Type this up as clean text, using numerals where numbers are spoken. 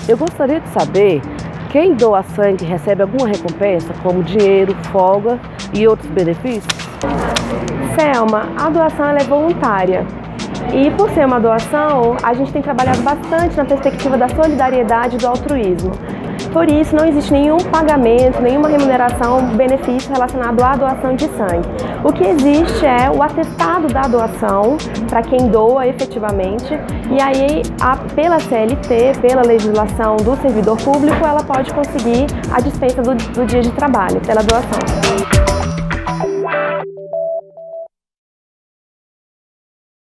Eu gostaria de saber, quem doa sangue recebe alguma recompensa, como dinheiro, folga e outros benefícios? Selma, a doação ela é voluntária. E por ser uma doação, a gente tem trabalhado bastante na perspectiva da solidariedade e do altruísmo. Por isso, não existe nenhum pagamento, nenhuma remuneração, benefício relacionado à doação de sangue. O que existe é o atestado da doação para quem doa efetivamente, e aí, pela CLT, pela legislação do servidor público, ela pode conseguir a dispensa do dia de trabalho pela doação.